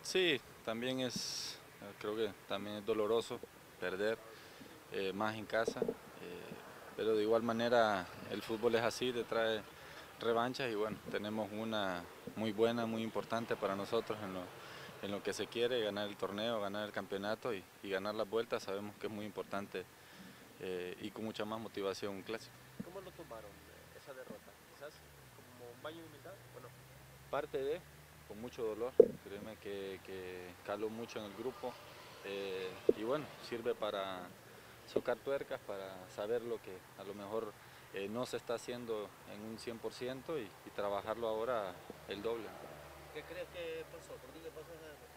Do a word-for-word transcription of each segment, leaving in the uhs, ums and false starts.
Sí, también es, creo que también es doloroso perder, eh, más en casa, eh, pero de igual manera el fútbol es así, te trae revanchas y bueno, tenemos una muy buena, muy importante para nosotros en lo, en lo que se quiere, ganar el torneo, ganar el campeonato y, y ganar las vueltas, sabemos que es muy importante eh, y con mucha más motivación un clásico. ¿Cómo lo tomaron eh, esa derrota? Quizás como un baño de humildad, bueno, Parte de, con mucho dolor, créeme que, que caló mucho en el grupo eh, y bueno, sirve para socar tuercas, para saber lo que a lo mejor eh, no se está haciendo en un cien por ciento y, y trabajarlo ahora el doble. ¿qué crees que pasó? ¿Por dónde pasó esa derrota?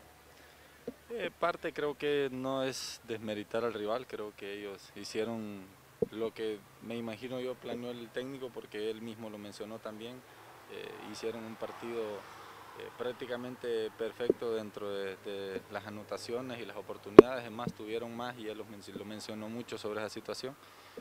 Eh, parte creo que no es desmeritar al rival, creo que ellos hicieron lo que me imagino yo planeó el técnico porque él mismo lo mencionó también, eh, hicieron un partido eh, prácticamente perfecto dentro de, de, las anotaciones y las oportunidades, es más tuvieron más y él lo, lo mencionó mucho sobre esa situación,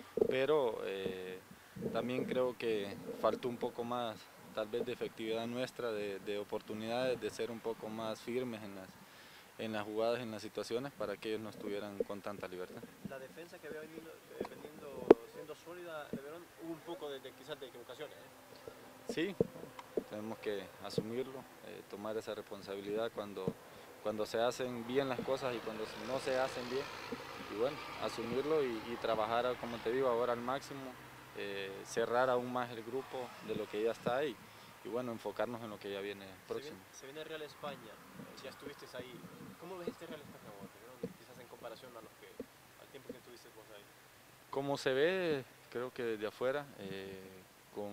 pero eh, también creo que faltó un poco más tal vez de efectividad nuestra, de, de oportunidades, de ser un poco más firmes en las en las jugadas, en las situaciones, para que ellos no estuvieran con tanta libertad. La defensa que había venido, eh, veniendo siendo sólida, de Verón, hubo un poco de, de quizás de equivocaciones. ¿eh? Sí, tenemos que asumirlo, eh, tomar esa responsabilidad cuando, cuando se hacen bien las cosas y cuando no se hacen bien. Y bueno, asumirlo y, y trabajar, como te digo, ahora al máximo, eh, cerrar aún más el grupo de lo que ya está ahí y bueno, enfocarnos en lo que ya viene Se viene, próximo. se viene Real España, eh, ya estuviste ahí. ¿Cómo ves este Real España vos, de Verón, quizás en comparación a los que, al tiempo que estuviste vos ahí? Como se ve, creo que desde afuera, eh, con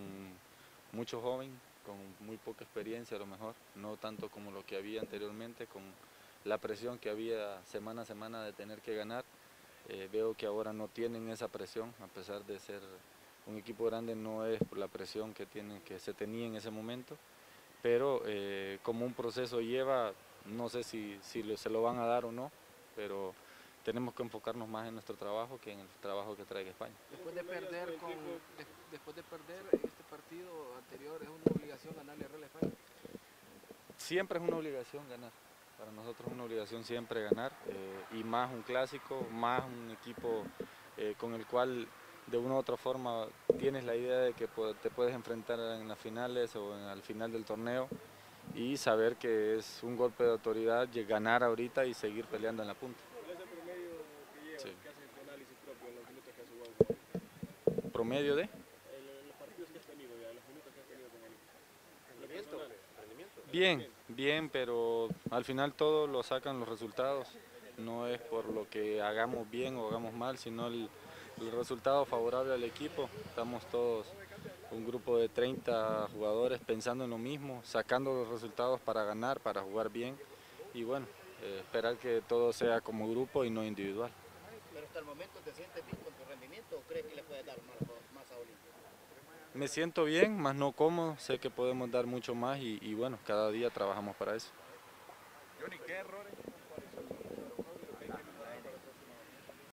mucho joven, con muy poca experiencia a lo mejor, no tanto como lo que había anteriormente, con la presión que había semana a semana de tener que ganar. Eh, veo que ahora no tienen esa presión, a pesar de ser un equipo grande, no es por la presión que, tienen, que se tenía en ese momento, pero eh, como un proceso lleva, no sé si, si lo, se lo van a dar o no, pero tenemos que enfocarnos más en nuestro trabajo que en el trabajo que traiga España. Después de perder con de, después de perder en este partido anterior, es una obligación ganarle a Real España. Siempre es una obligación ganar, para nosotros es una obligación siempre ganar, eh, y más un clásico, más un equipo eh, con el cual de una u otra forma tienes la idea de que te puedes enfrentar en las finales o en, al final del torneo y saber que es un golpe de autoridad ganar ahorita y seguir peleando en la punta. ¿Cuál es el promedio que lleva? Sí. ¿Qué haces tu análisis propio en los minutos que has jugado con él? ¿Promedio de? El, los partidos que has tenido ya, los minutos que has tenido con él. ¿Rendimiento? ¿Rendimiento? Bien, bien, pero al final todo lo sacan los resultados. No es por lo que hagamos bien o hagamos mal, sino el, el resultado favorable al equipo. Estamos todos, un grupo de treinta jugadores pensando en lo mismo, sacando los resultados para ganar, para jugar bien y bueno, eh, esperar que todo sea como grupo y no individual. Pero hasta el momento te sientes bien con tu rendimiento o crees que le puedes dar más, más a Olimpia? Me siento bien, más no cómodo, sé que podemos dar mucho más y, y bueno, cada día trabajamos para eso. Johnny, ¿qué errores